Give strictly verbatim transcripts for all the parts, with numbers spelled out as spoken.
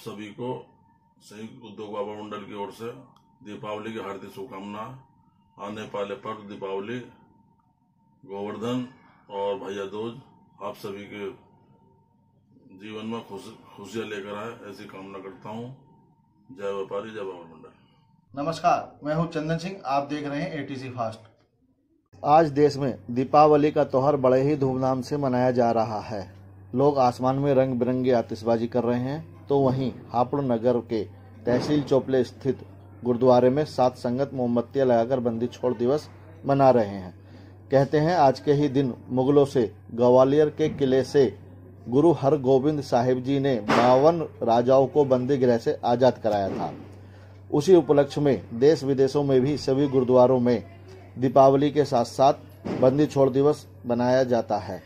सभी को संयुक्त उद्योग व्यापार मंडल की ओर से दीपावली की हार्दिक शुभकामना। आने वाले पर्व दीपावली, गोवर्धन और भैया दूज आप सभी के जीवन में खुश खुशियाँ लेकर आए, ऐसी कामना करता हूँ। जय व्यापारी, जय व्यापार मंडल। नमस्कार, मैं हूँ चंदन सिंह, आप देख रहे हैं एटीसी फास्ट। आज देश में दीपावली का त्योहार बड़े ही धूमधाम से मनाया जा रहा है। लोग आसमान में रंग बिरंगी आतिशबाजी कर रहे हैं, तो वहीं हापुड़ नगर के तहसील चोपले स्थित गुरुद्वारे में सात संगत मोमबत्तियां लगाकर बंदी छोड़ दिवस मना रहे हैं। कहते हैं आज के ही दिन मुगलों से ग्वालियर के किले से गुरु हरगोबिंद साहिब जी ने बावन राजाओं को बंदी गृह से आजाद कराया था। उसी उपलक्ष्य में देश विदेशों में भी सभी गुरुद्वारों में दीपावली के साथ साथ बंदी छोड़ दिवस मनाया जाता है।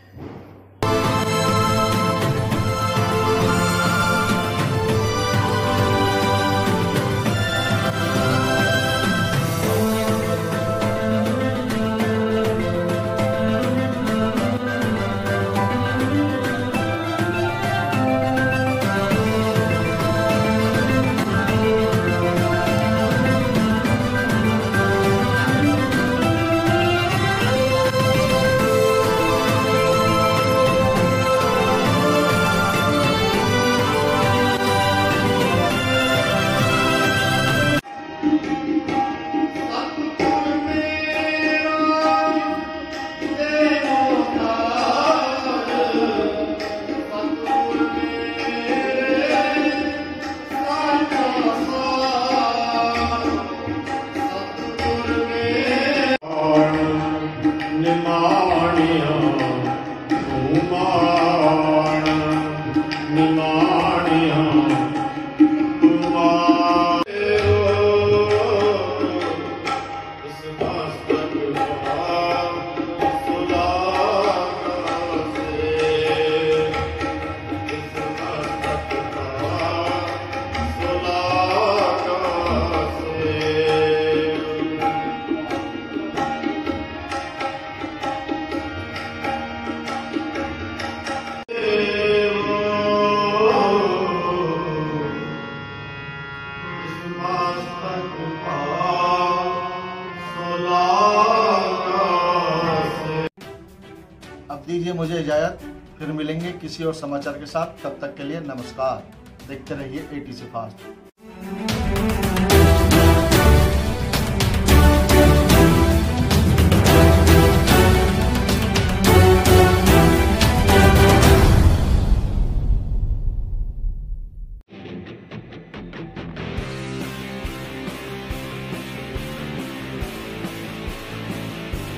अब दीजिए मुझे इजाजत, फिर मिलेंगे किसी और समाचार के साथ। तब तक के लिए नमस्कार। देखते रहिए एटीसी फास्ट।